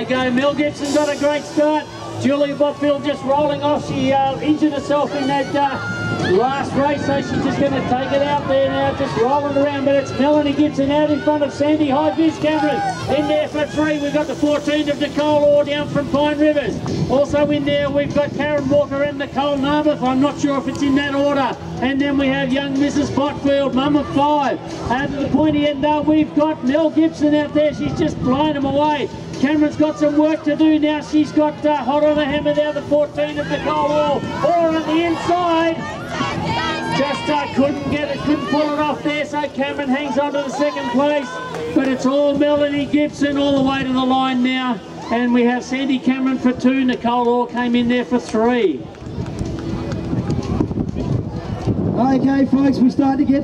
go. Mel Gibson got a great start. Julia Botfield just rolling off. She injured herself in that last race, so she's just going to take it out there now, just rolling around. But it's Melanie Gibson out in front of Sandy High-Vis Cameron. In there for 3, we've got the 14 of Nicole Orr down from Pine Rivers. Also in there, we've got Karen Walker and Nicole Namath. I'm not sure if it's in that order. And then we have young Mrs. Botfield, mum of 5. Out to the pointy end, we've got Mel Gibson out there. She's just blowing them away. Cameron's got some work to do now. She's got hot on the hammer now, the 14 of Nicole Orr. Orr on the inside. Just couldn't get it, couldn't pull it off there, so Cameron hangs on to the 2nd place. But it's all Melanie Gibson all the way to the line now. And we have Sandy Cameron for 2. Nicole Orr came in there for 3. Okay, folks, we start to get